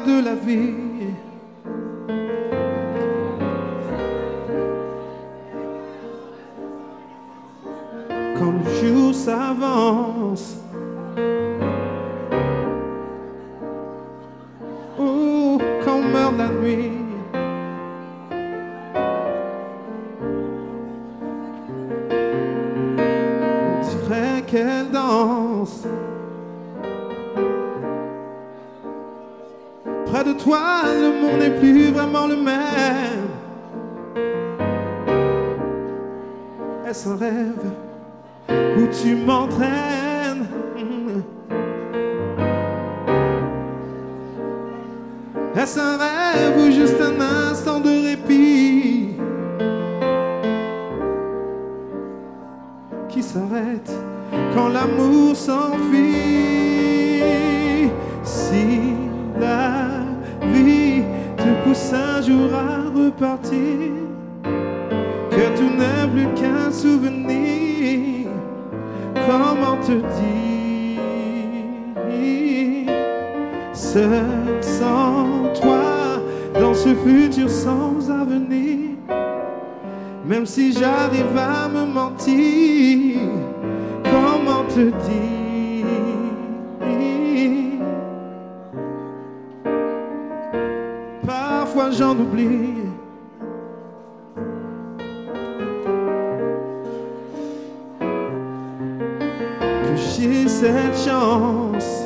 de la vie. Quand le jour s'avance, oh, quand meurt la nuit, on dirait qu'elle danse. Près de toi, le monde n'est plus vraiment le même. Est-ce un rêve où tu m'entraînes? Est-ce un rêve ou juste un instant de répit qui s'arrête quand l'amour s'enfuit? Si la vie te pousse un jour à repartir, que tout n'est plus qu'un souvenir, comment te dire? Seul sans toi, dans ce futur sans avenir, même si j'arrive à me mentir, comment te dire? Parfois j'en oublie que j'ai cette chance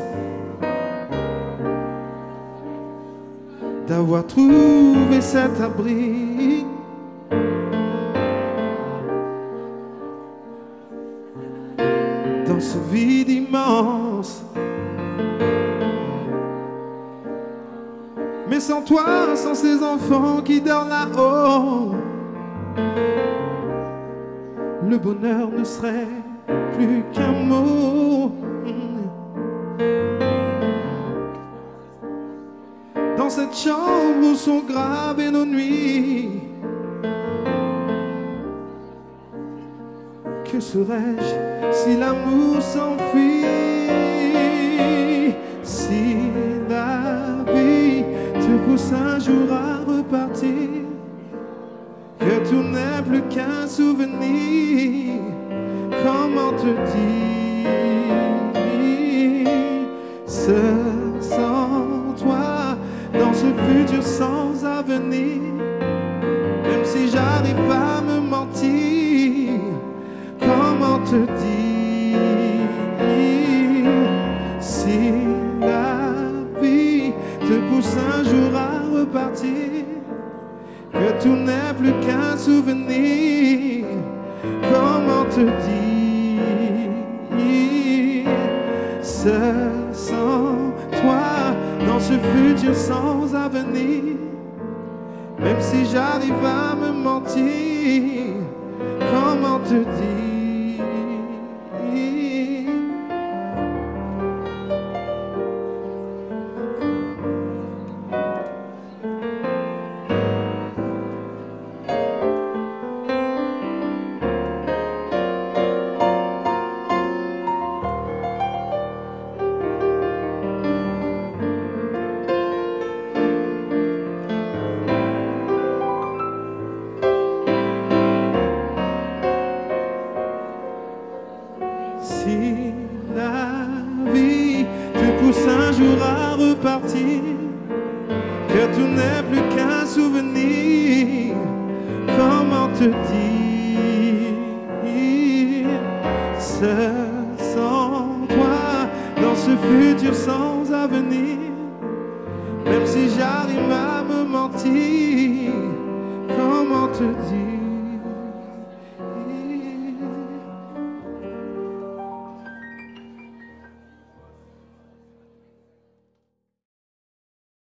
d'avoir trouvé cet abri. Dans ce vide immense, mais sans toi, sans ces enfants qui dorment là-haut, le bonheur ne serait plus qu'un mot. Dans cette chambre où sont gravées nos nuits, que serais-je si l'amour s'enfuit? Si la vie te pousse un jour à repartir, que tout n'est plus qu'un souvenir, comment te dire? Seul sans toi, dans ce futur sans avenir, même si j'arrive à me mentir, comment te dire? Si la vie te pousse un jour à repartir, que tout n'est plus qu'un souvenir, comment te dire? Seul sans toi, dans ce futur sans avenir, même si j'arrive à me mentir, comment te dire? Si la vie te pousse un jour à repartir, que tout n'est plus qu'un souvenir, comment te dire? Seul sans toi, dans ce futur sans avenir, même si j'arrive à me mentir, comment te dire?